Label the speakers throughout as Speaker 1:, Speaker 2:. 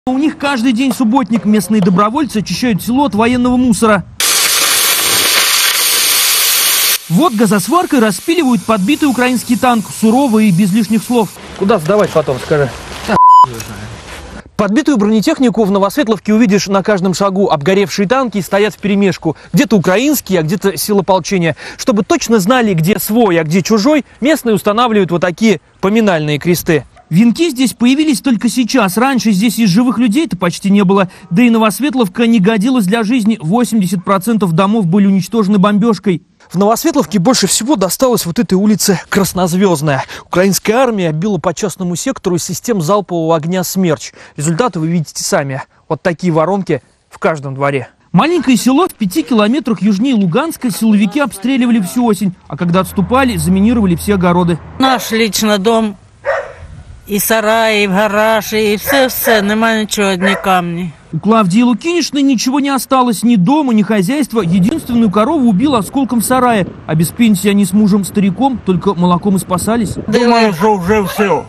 Speaker 1: У них каждый день субботник. Местные добровольцы очищают село от военного мусора. Вот газосваркой распиливают подбитый украинский танк. Сурово и без лишних слов.
Speaker 2: Куда сдавать потом, скажи? Подбитую бронетехнику в Новосветловке увидишь на каждом шагу. Обгоревшие танки стоят вперемешку. Где-то украинские, а где-то силы ополчения. Чтобы точно знали, где свой, а где чужой, местные устанавливают вот такие поминальные кресты.
Speaker 1: Венки здесь появились только сейчас. Раньше здесь и живых людей-то почти не было. Да и Новосветловка не годилась для жизни. 80% домов были уничтожены бомбежкой.
Speaker 2: В Новосветловке больше всего досталось вот этой улице Краснозвездная. Украинская армия била по частному сектору из систем залпового огня «Смерч». Результаты вы видите сами. Вот такие воронки в каждом дворе.
Speaker 1: Маленькое село в 5 километрах южнее Луганска силовики обстреливали всю осень. А когда отступали, заминировали все огороды.
Speaker 3: Наш лично дом. І сараї, і гараж, і все, нема ничего, одни камни.
Speaker 1: У Клавдии Лукинишны ничего не осталось, ни дома, ни хозяйства. Единственную корову убила осколком в сарае. А без пенсии они с мужем стариком только молоком и спасались.
Speaker 4: Думаю, що вже все.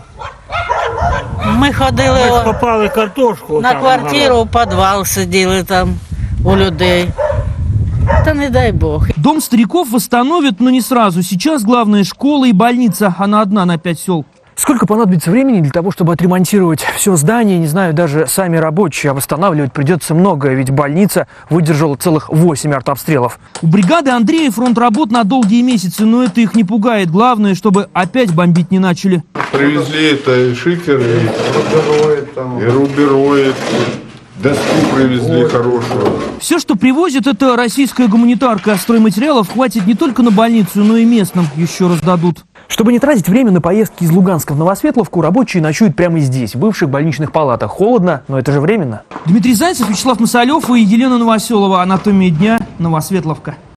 Speaker 3: Ми ходили
Speaker 4: Попали картошку.
Speaker 3: на квартиру, в підвал сиділи там у людей. Да не дай бог.
Speaker 1: Дом стариков восстановят, но не сразу. Сейчас главное школа и больница. Она одна на 5 сел.
Speaker 2: Сколько понадобится времени для того, чтобы отремонтировать все здание, не знаю даже сами рабочие, а восстанавливать придется многое, ведь больница выдержала целых 8 артобстрелов.
Speaker 1: У бригады Андрея фронт работ на долгие месяцы, но это их не пугает. Главное, чтобы опять бомбить не начали.
Speaker 5: Привезли это и шикер, и рубероид, доску привезли хорошую.
Speaker 1: Все, что привозят, это российская гуманитарка. Стройматериалов хватит не только на больницу, но и местным еще раздадут.
Speaker 2: Чтобы не тратить время на поездки из Луганска в Новосветловку, рабочие ночуют прямо здесь, в бывших больничных палатах. Холодно, но это же временно.
Speaker 1: Дмитрий Зайцев, Вячеслав Масалев и Елена Новоселова. Анатомия дня. Новосветловка.